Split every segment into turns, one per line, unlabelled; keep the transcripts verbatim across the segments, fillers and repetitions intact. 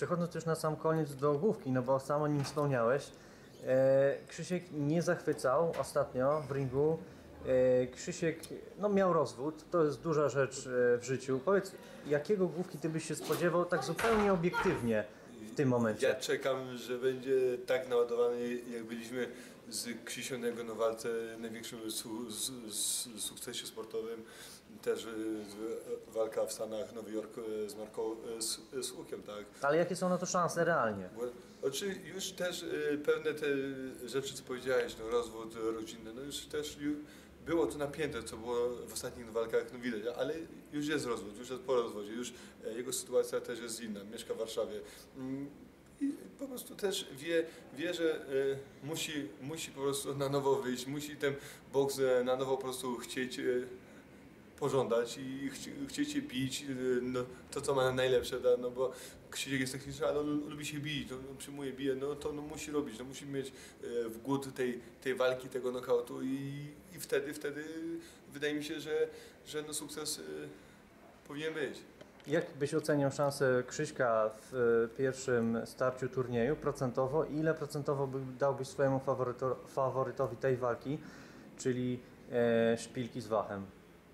Przechodząc już na sam koniec do główki, no bo sam o nim wspomniałeś, e, Krzysiek nie zachwycał ostatnio w ringu. E, Krzysiek no, miał rozwód, to jest duża rzecz e, w życiu. Powiedz, jakiego główki ty byś się spodziewał tak zupełnie obiektywnie w tym momencie?
Ja czekam, że będzie tak naładowany, jak byliśmy z Krzysią na jego walce, największym su, su, su, sukcesie sportowym. Też y, walka w Stanach, Nowy Jork y, z Marką y, z, z Łukiem, tak?
Ale jakie są na to szanse realnie?
Bo, znaczy już też y, pewne te rzeczy, co powiedziałeś, no, rozwód rodzinny, no już też ju, było to napięte, co było w ostatnich walkach, no widać, ale już jest rozwód, już jest po rozwodzie, już e, jego sytuacja też jest inna, mieszka w Warszawie. Mm, I po prostu też wie, wie że e, musi, musi po prostu na nowo wyjść, musi ten boks e, na nowo po prostu chcieć e, pożądać i chci, chcieć się bić, no, to co ma najlepsze, da, no bo Krzysiek jest techniczny, ale on lubi się bić, no, on przyjmuje, bije, no to no, musi robić, no, musi mieć e, w głód tej, tej walki, tego knockoutu i, i wtedy, wtedy wydaje mi się, że, że no, sukces e, powinien być.
Jak byś oceniał szansę Krzyśka w e, pierwszym starciu turnieju procentowo i ile procentowo by dałbyś swojemu faworyto, faworytowi tej walki, czyli e, Szpilki z Wachem?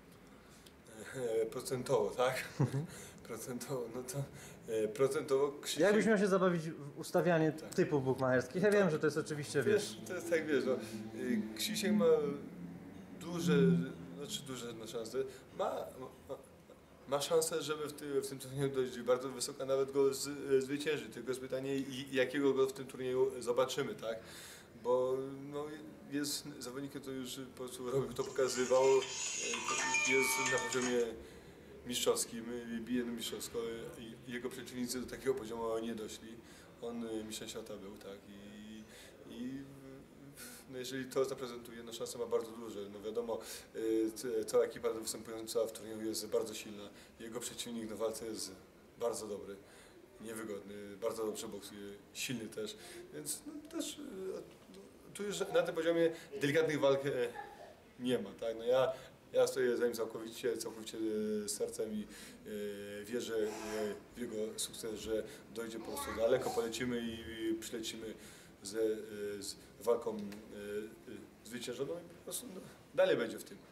E, procentowo, tak? Procentowo, no to e, procentowo Krzysiek...
Jakbyś miał się zabawić w ustawianie
Tak.
typów bukmacherskich? Ja wiem, że to jest oczywiście, wiesz...
Wiesz, to jest tak, wiesz, no, y, Krzysiek ma duże, znaczy duże no, szanse, ma, ma, ma szansę, żeby w, ty, w tym turnieju dojść bardzo wysoko, nawet go z, zwyciężyć, tylko jest pytanie, jakiego go w tym turnieju zobaczymy, tak? Bo no, jest zawodnikiem, to już po prostu robił, to pokazywał, jest na poziomie mistrzowskim, bije na mistrzowsko i jego przeciwnicy do takiego poziomu nie doszli. On mistrzem świata był, tak, i, i no jeżeli to zaprezentuje, no szanse ma bardzo duże. No wiadomo, cała ekipa występująca w turnieju jest bardzo silna. Jego przeciwnik na walce jest bardzo dobry, niewygodny, bardzo dobrze boksuje, silny też, więc no, też tu już na tym poziomie delikatnych walk nie ma, tak, no ja Ja stoję za nim całkowicie, całkowicie sercem i e, wierzę w jego sukces, że dojdzie po prostu daleko, polecimy i przylecimy z, z walką e, zwyciężoną i po prostu no, dalej będzie w tym.